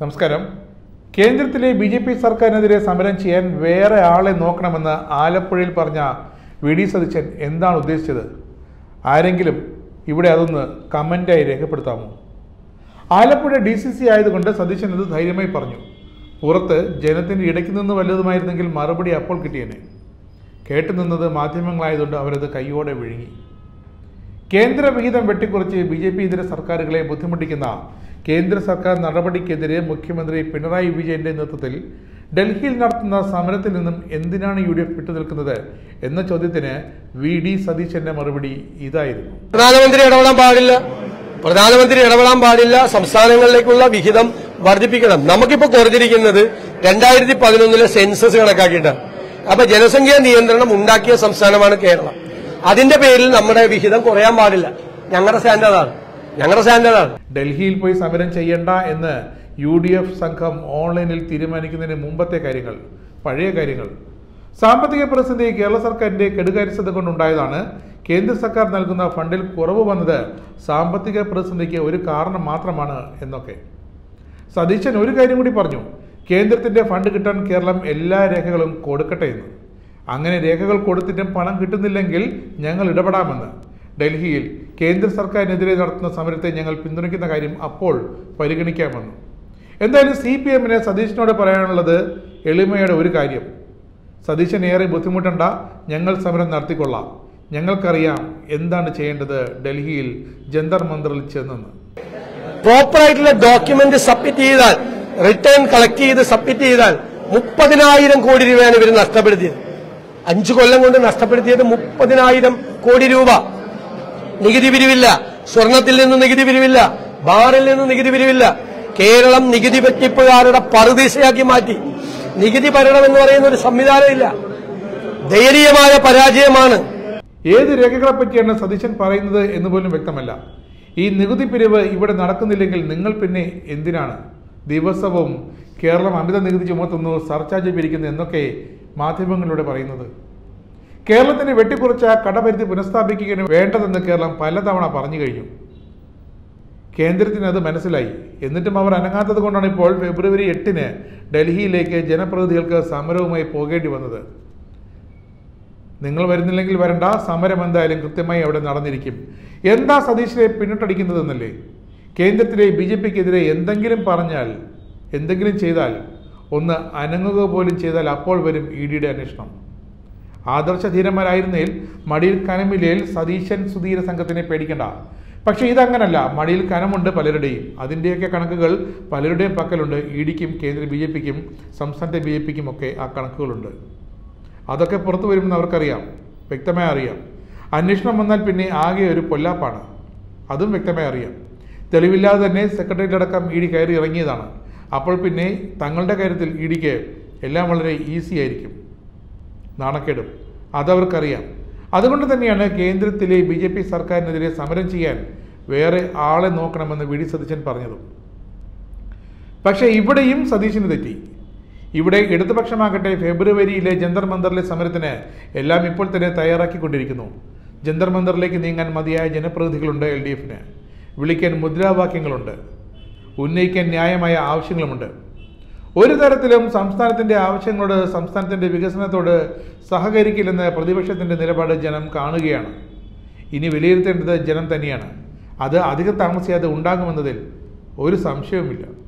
നമസ്കാരം. കേന്ദ്രത്തിലെ ബി.ജെ.പി. സർക്കാരിനെതിരെ സമരം ചെയ്യാൻ വേറെ ആളെ നോക്കണമെന്ന് ആലപ്പുഴയിൽ പറഞ്ഞ വി.ഡി. സതീശൻ എന്താണ് ഉദ്ദേശിച്ചത്? ആരെങ്കിലും ഇവിടെ അതൊന്ന് കമൻ്റായി രേഖപ്പെടുത്താമോ? ആലപ്പുഴ DCC ആയതുകൊണ്ട് സതീശൻ അത് ധൈര്യമായി പറഞ്ഞു. പുറത്ത് ജനത്തിൻ്റെ ഇടയ്ക്ക് നിന്ന് വല്ലതുമായിരുന്നെങ്കിൽ മറുപടി അപ്പോൾ കിട്ടിയേനെ. കേട്ടുനിന്നത് മാധ്യമങ്ങളായതുകൊണ്ട് അവരത് കൈയോടെ വിഴുങ്ങി. കേന്ദ്ര വിഹിതം വെട്ടിക്കുറച്ച് ബി.ജെ.പി. ഇതര സർക്കാരുകളെ ബുദ്ധിമുട്ടിക്കുന്ന കേന്ദ്ര സർക്കാർ നടപടിക്കെതിരെ മുഖ്യമന്ത്രി പിണറായി വിജയന്റെ നേതൃത്വത്തിൽ ഡൽഹിയിൽ നടത്തുന്ന സമരത്തിൽ നിന്നും എന്തിനാണ് UDF വിട്ടുനിൽക്കുന്നത് എന്ന ചോദ്യത്തിന് വി.ഡി. സതീശന്റെ മറുപടി ഇതായിരുന്നു. പ്രധാനമന്ത്രി ഇടപെടാൻ പാടില്ല. സംസ്ഥാനങ്ങളിലേക്കുള്ള വിഹിതം വർദ്ധിപ്പിക്കണം. നമുക്കിപ്പോ കുറഞ്ഞിരിക്കുന്നത് 2011 സെൻസസ് കണക്കാക്കിയിട്ടാണ്. അപ്പൊ ജനസംഖ്യാ നിയന്ത്രണം ഉണ്ടാക്കിയ സംസ്ഥാനമാണ് കേരളം. അതിന്റെ പേരിൽ നമ്മുടെ വിഹിതം കുറയാൻ പാടില്ല. ഞങ്ങളുടെ സ്റ്റാൻഡേർഡാണ്. ഡൽഹിയിൽ പോയി സമരം ചെയ്യണ്ട എന്ന് UDF സംഘം ഓൺലൈനിൽ തീരുമാനിക്കുന്നതിന് മുമ്പത്തെ കാര്യങ്ങൾ, പഴയ കാര്യങ്ങൾ. സാമ്പത്തിക പ്രതിസന്ധി കേരള സർക്കാരിന്റെ കെടുകാര്യസ്ഥത കൊണ്ടുണ്ടായതാണ്. കേന്ദ്ര സർക്കാർ നൽകുന്ന ഫണ്ടിൽ കുറവ് വന്നത് സാമ്പത്തിക പ്രതിസന്ധിക്ക് ഒരു കാരണം മാത്രമാണ് എന്നൊക്കെ സതീശൻ ഒരു കാര്യം കൂടി പറഞ്ഞു. കേന്ദ്രത്തിന്റെ ഫണ്ട് കിട്ടാൻ കേരളം എല്ലാ രേഖകളും കൊടുക്കട്ടെ എന്ന്. അങ്ങനെ രേഖകൾ കൊടുത്തിട്ടും പണം കിട്ടുന്നില്ലെങ്കിൽ ഞങ്ങൾ ഇടപെടാമെന്ന്. ഡൽഹിയിൽ കേന്ദ്ര സർക്കാരിനെതിരെ നടത്തുന്ന സമരത്തെ ഞങ്ങൾ പിന്തുണയ്ക്കുന്ന കാര്യം അപ്പോൾ പരിഗണിക്കാമെന്ന്. എന്തായാലും CPM-ന് സതീശനോട് പറയാനുള്ളത് എളിമയുടെ ഒരു കാര്യം. സതീശൻ ഏറെ ബുദ്ധിമുട്ടണ്ട, ഞങ്ങൾ സമരം നടത്തിക്കൊള്ളാം. ഞങ്ങൾക്കറിയാം എന്താണ് ചെയ്യേണ്ടത് ഡൽഹിയിൽ ജന്തർ മന്ദറിൽ ചെന്നെന്ന്. പ്രോപ്പറായിട്ടുള്ള ഡോക്യുമെന്റ് സബ്മിറ്റ് ചെയ്താൽ, റിട്ടേൺ കളക്ട് ചെയ്ത് സബ്മിറ്റ് ചെയ്താൽ 30,000 കോടി രൂപയാണ് ഇവർ നഷ്ടപ്പെടുത്തിയത്. 5 കൊല്ലം കൊണ്ട് നഷ്ടപ്പെടുത്തിയത് 30,000 കോടി രൂപ. നികുതി പിരിവില്ല, സ്വർണത്തിൽ നിന്ന് നികുതി പിരിവില്ല, ബാറിൽ നിന്ന് നികുതി പിരിവില്ല. കേരളം നികുതി വെട്ടിപ്പുകാരുടെ പറുദീസയാക്കി മാറ്റി. നികുതി ഭരണം എന്ന് പറയുന്ന ഒരു സംവിധാനമില്ല. ദയനീയമായ പരാജയമാണ്. ഏത് രേഖകളെ പറ്റിയാണ് സതീശൻ പറയുന്നത് എന്ന് പോലും വ്യക്തമല്ല. ഈ നികുതി പിരിവ് ഇവിടെ നടക്കുന്നില്ലെങ്കിൽ നിങ്ങൾ പിന്നെ എന്തിനാണ് ദിവസവും കേരളം അമിത നികുതി ചുമത്തുന്നു, സർചാർജ് പിരിക്കുന്നു എന്നൊക്കെ മാധ്യമങ്ങളിലൂടെ പറയുന്നത്? കേരളത്തിന് വെട്ടിക്കുറച്ച കടപരിധി പുനഃസ്ഥാപിക്കുകയാണ് വേണ്ടതെന്ന് കേരളം പലതവണ പറഞ്ഞു കഴിഞ്ഞു. കേന്ദ്രത്തിന് അത് മനസ്സിലായി. എന്നിട്ടും അവർ അനങ്ങാത്തത് കൊണ്ടാണ് ഇപ്പോൾ ഫെബ്രുവരി 8-ന് ഡൽഹിയിലേക്ക് ജനപ്രതിനിധികൾക്ക് സമരവുമായി പോകേണ്ടി വന്നത്. നിങ്ങൾ വരുന്നില്ലെങ്കിൽ വരണ്ട, സമരം എന്തായാലും കൃത്യമായി അവിടെ നടന്നിരിക്കും. എന്താ സതീശനെ പിന്നിട്ടടിക്കുന്നതെന്നല്ലേ? കേന്ദ്രത്തിലെ BJP-ക്കെതിരെ എന്തെങ്കിലും പറഞ്ഞാൽ, എന്തെങ്കിലും ചെയ്താൽ, ഒന്ന് അനങ്ങുക പോലും ചെയ്താൽ അപ്പോൾ വരും ED-യുടെ അന്വേഷണം. ആദർശധീരന്മാരായിരുന്നേൽ മടിയിൽ കനമില്ലേൽ സതീശൻ സുധീര സംഘത്തിനെ പേടിക്കണ്ട. പക്ഷേ ഇതങ്ങനല്ല. മടിയിൽ കനമുണ്ട് പലരുടെയും. അതിൻ്റെയൊക്കെ കണക്കുകൾ പലരുടെയും പക്കലുണ്ട്. ED-ക്കും കേന്ദ്ര BJP-ക്കും സംസ്ഥാനത്തെ BJP-ക്കും ഒക്കെ ആ കണക്കുകളുണ്ട്. അതൊക്കെ പുറത്തു വരുമെന്ന് അവർക്കറിയാം, വ്യക്തമായി അറിയാം. അന്വേഷണം വന്നാൽ പിന്നെ ആകെ ഒരു പൊല്ലാപ്പാണ്. അതും വ്യക്തമായി അറിയാം. തെളിവില്ലാതെ തന്നെ സെക്രട്ടേറിയറ്റ് അടക്കം ED കയറി ഇറങ്ങിയതാണ്. അപ്പോൾ പിന്നെ തങ്ങളുടെ കാര്യത്തിൽ ED-ക്ക് എല്ലാം വളരെ ഈസി ആയിരിക്കും. നാണക്കേടും അതവർക്കറിയാം. അതുകൊണ്ട് തന്നെയാണ് കേന്ദ്രത്തിലെ BJP സർക്കാരിനെതിരെ സമരം ചെയ്യാൻ വേറെ ആളെ നോക്കണമെന്ന് വി.ഡി. സതീശൻ പറഞ്ഞതും. പക്ഷേ ഇവിടെയും സതീശന് തെറ്റി. ഇവിടെ ഇടതുപക്ഷമാകട്ടെ ഫെബ്രുവരിയിലെ ജന്തർ മന്ദറിലെ സമരത്തിന് എല്ലാം ഇപ്പോൾ തന്നെ തയ്യാറാക്കിക്കൊണ്ടിരിക്കുന്നു. ജന്തർ മന്ദറിലേക്ക് നീങ്ങാൻ മതിയായ ജനപ്രതിനിധികളുണ്ട് LDF-ന്. വിളിക്കാൻ മുദ്രാവാക്യങ്ങളുണ്ട്. ഉന്നയിക്കാൻ ന്യായമായ ആവശ്യങ്ങളുമുണ്ട്. ഒരു തരത്തിലും സംസ്ഥാനത്തിൻ്റെ ആവശ്യങ്ങളോട്, സംസ്ഥാനത്തിൻ്റെ വികസനത്തോട് സഹകരിക്കില്ലെന്ന് പ്രതിപക്ഷത്തിൻ്റെ നിലപാട് ജനം കാണുകയാണ്. ഇനി വിലയിരുത്തേണ്ടത് ജനം തന്നെയാണ്. അത് അധികം താമസിയാതെ ഉണ്ടാകുമെന്നതിൽ ഒരു സംശയവുമില്ല.